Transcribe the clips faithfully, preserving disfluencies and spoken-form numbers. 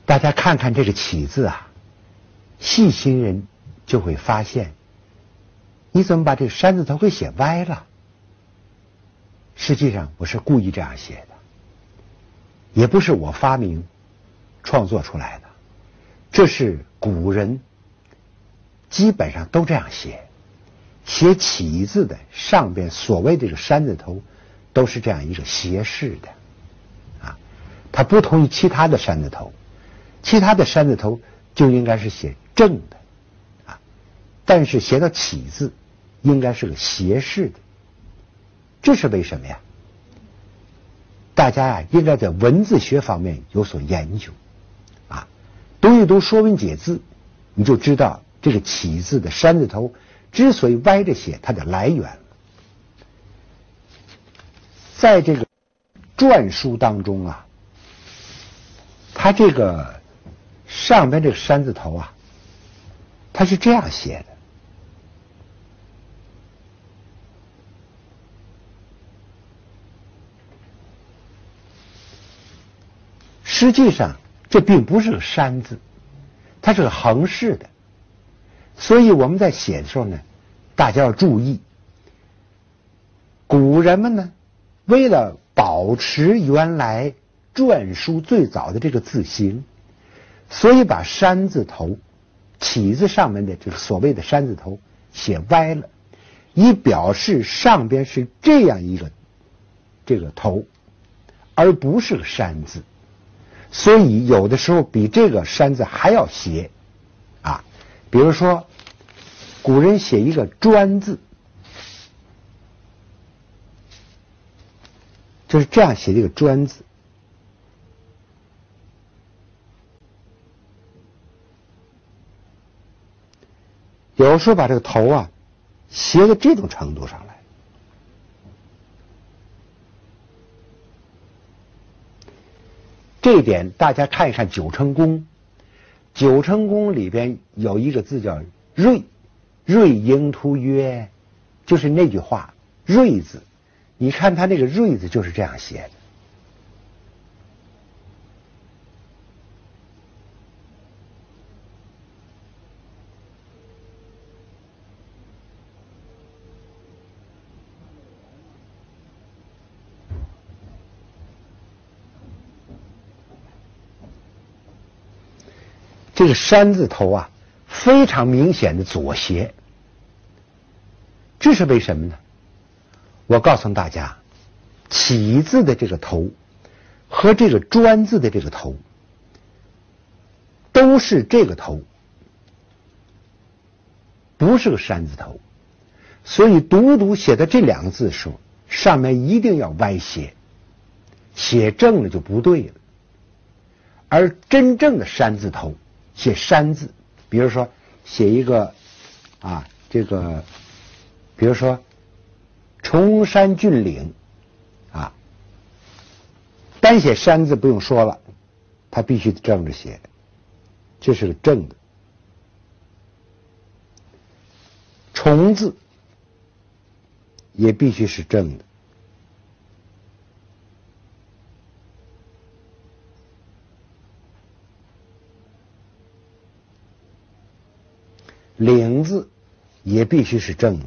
大家看看这个起字啊，细心人就会发现，你怎么把这个山字头给写歪了？实际上我是故意这样写的，也不是我发明创作出来的，这是古人基本上都这样写。写起字的上边所谓这个山字头都是这样一个斜视的啊，它不同于其他的山字头，其他的山字头就应该是写正的啊，但是写到起字应该是个斜视的，这是为什么呀？大家呀应该在文字学方面有所研究啊，读一读《说文解字》，你就知道这个起字的山字头之所以歪着写，它的来源了。在这个篆书当中啊，它这个上边这个山字头啊，它是这样写的。实际上，这并不是个山字，它是个横式的。所以我们在写的时候呢，大家要注意，古人们呢，为了保持原来篆书最早的这个字形，所以把山字头、起字上面的这个所谓的山字头写歪了，以表示上边是这样一个这个头，而不是个山字。所以有的时候比这个山字还要斜啊，比如说古人写一个专字，就是这样写的一个专字，有时候把这个头啊斜到这种程度上来。这一点大家看一看九成宫，九成宫里边有一个字叫瑞，瑞应图曰，就是那句话瑞字，你看他那个瑞字就是这样写的。这个山字头啊，非常明显的左斜，这是为什么呢？我告诉大家，起字的这个头和这个专字的这个头都是这个头，不是个山字头，所以读读写的这两个字的时候，上面一定要歪斜，写正了就不对了。而真正的山字头写山字，比如说写一个啊，这个，比如说崇山峻岭啊，单写山字不用说了，它必须正着写，这是个正的。崇字也必须是正的。岭字也必须是正的。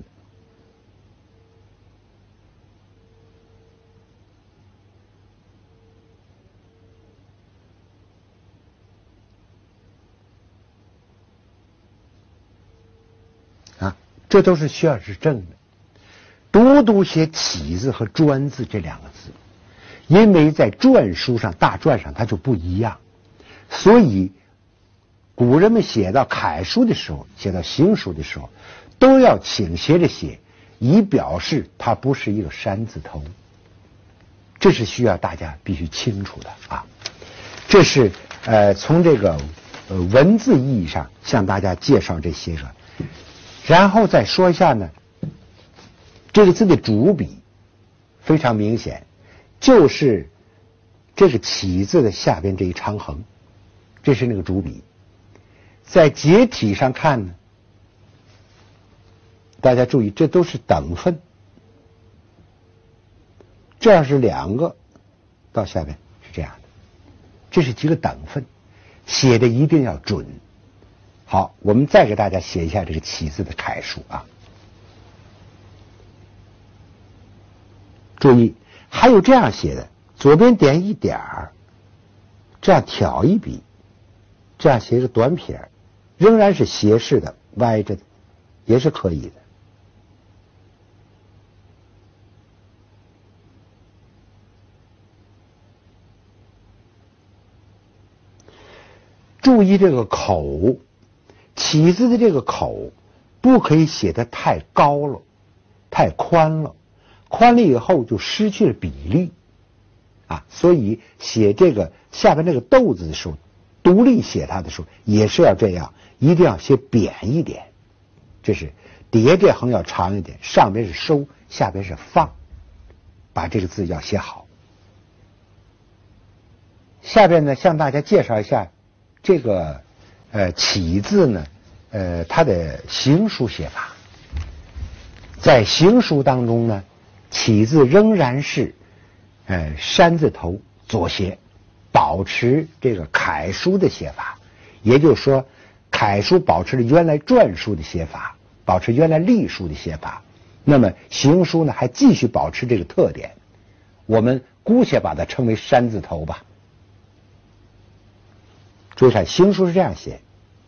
啊，这都是需要是正的。读读写起字和专字这两个字，因为在篆书上、大篆上它就不一样，所以古人们写到楷书的时候，写到行书的时候，都要倾斜着写，以表示它不是一个山字头。这是需要大家必须清楚的啊。这是呃从这个呃文字意义上向大家介绍这些个，然后再说一下呢，这个字的主笔非常明显，就是这个起字的下边这一长横，这是那个主笔。在结体上看呢，大家注意，这都是等分，这样是两个，到下边是这样的，这是几个等分。 写的一定要准。好，我们再给大家写一下这个启字的楷书啊。注意，还有这样写的，左边点一点儿，这样挑一笔，这样写一个短撇，仍然是斜视的，歪着的，也是可以的。注意这个口，启字的这个口不可以写得太高了，太宽了，宽了以后就失去了比例啊。所以写这个下边这个豆字的时候，独立写它的时候也是要这样，一定要写扁一点。这是底下这横要长一点，上边是收，下边是放，把这个字要写好。下边呢，向大家介绍一下这个呃启字呢，呃它的行书写法。在行书当中呢，启字仍然是呃山字头左斜，保持这个楷书的写法。也就是说，楷书保持了原来篆书的写法，保持原来隶书的写法。那么行书呢，还继续保持这个特点，我们姑且把它称为山字头吧。注意看，行书是这样写，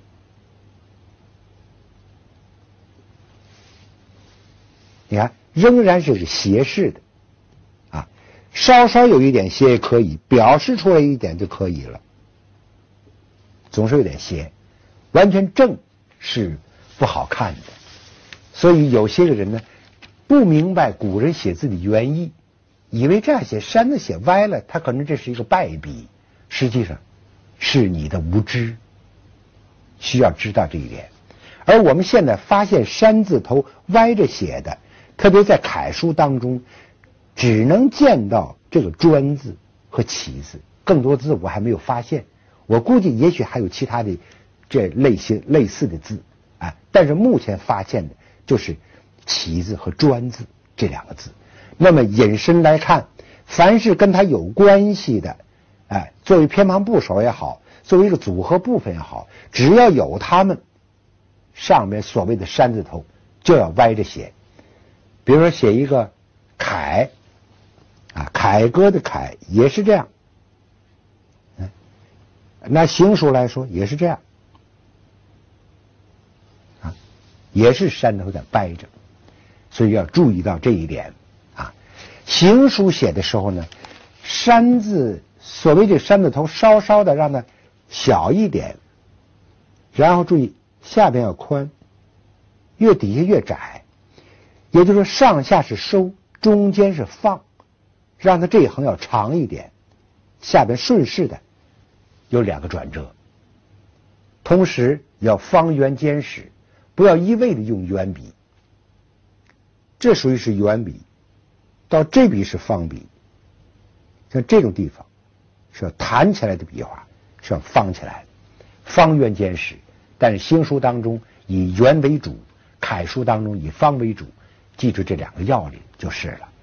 你看仍然是个斜视的啊，稍稍有一点斜也可以，表示出来一点就可以了，总是有点斜，完全正是不好看的。所以有些个人呢，不明白古人写字的原意，以为这样写山字写歪了，他可能这是一个败笔，实际上是你的无知，需要知道这一点。而我们现在发现山字头歪着写的，特别在楷书当中，只能见到这个专字和启字，更多字我还没有发现。我估计也许还有其他的这类型类似的字啊，但是目前发现的就是启字和专字这两个字。那么引申来看，凡是跟它有关系的，哎，作为偏旁部首也好，作为一个组合部分也好，只要有它们，上面所谓的山字头就要歪着写。比如说写一个楷啊，凯歌的凯也是这样，嗯，那行书来说也是这样啊，也是山头在掰着，所以要注意到这一点啊。行书写的时候呢，山字所谓这山字头稍稍的让它小一点，然后注意下边要宽，越底下越窄，也就是说上下是收，中间是放，让它这一横要长一点，下边顺势的有两个转折，同时要方圆兼实，不要一味的用圆笔，这属于是圆笔，到这笔是方笔，像这种地方是要弹起来的笔画，是要方起来的，方圆兼实。但是行书当中以圆为主，楷书当中以方为主，记住这两个要领就是了。